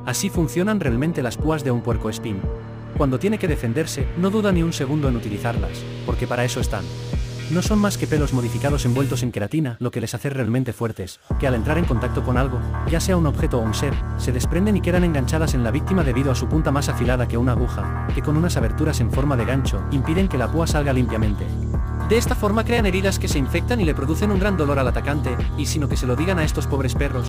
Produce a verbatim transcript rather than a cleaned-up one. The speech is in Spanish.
Así funcionan realmente las púas de un puercoespín. Cuando tiene que defenderse, no duda ni un segundo en utilizarlas, porque para eso están. No son más que pelos modificados envueltos en queratina, lo que les hace realmente fuertes, que al entrar en contacto con algo, ya sea un objeto o un ser, se desprenden y quedan enganchadas en la víctima debido a su punta más afilada que una aguja, que con unas aberturas en forma de gancho, impiden que la púa salga limpiamente. De esta forma crean heridas que se infectan y le producen un gran dolor al atacante, y sino que se lo digan a estos pobres perros,